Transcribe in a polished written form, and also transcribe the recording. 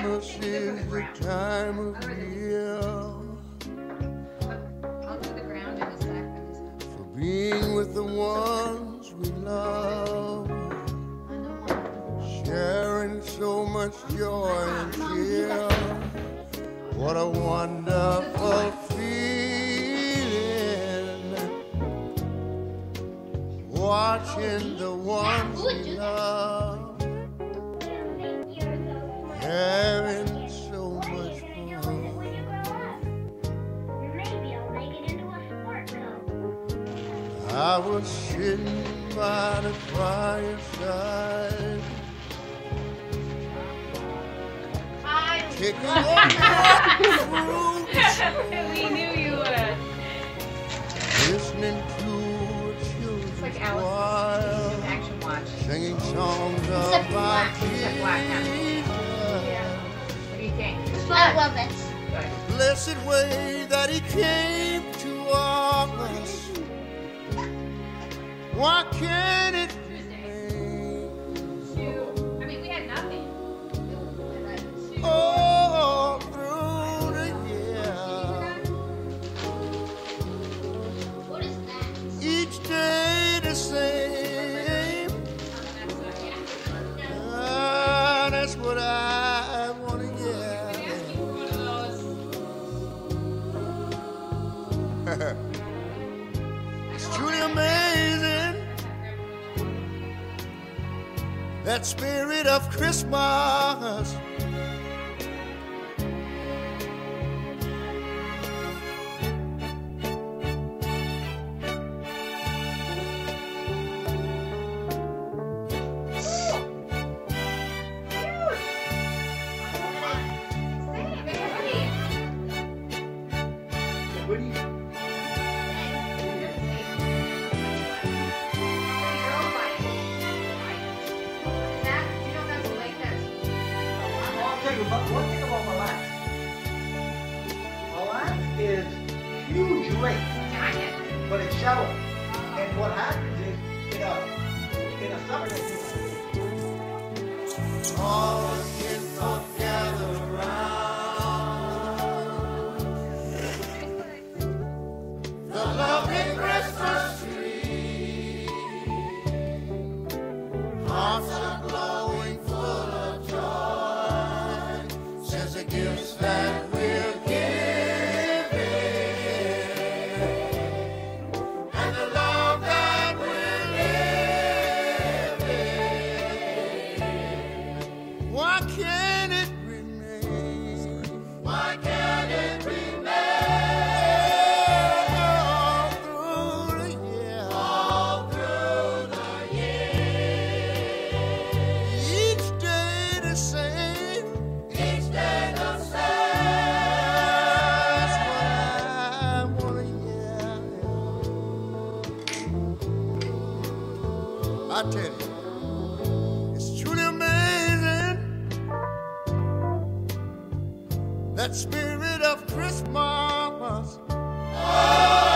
Christmas is the time of year I'll do the ground in a second. for being with the ones we love, sharing so much joy and cheer. What a wonderful feeling, watching the ones we love, having so much fun. I was sitting by the fireside, kicking up fruits, We knew you would. listening to a children's Like Alice. choir, Action watch. singing songs Except about Except black now. Jesus. What do you think? I love it. Good. Blessed way that he came to us. Why can't it remain? I mean, we had nothing. All through the year, What is that? each day the same. That's what I want to hear. It's truly amazing, that spirit of Christmas. One thing about Mille Lacs. Mille Lacs is huge lake, but it's shallow. And what happens is, in a summer, All the kinfolk gather around the lovely Christmas tree. Hearts are glowing full of joy, since the gifts that we're giving, and the love that we're living. Why can't it remain? Why can't it remain all through the year? All through the year. Each day the same. Each day the same. That's what I wanna hear. I tell you, it's truly amazing, that spirit of Christmas. Oh!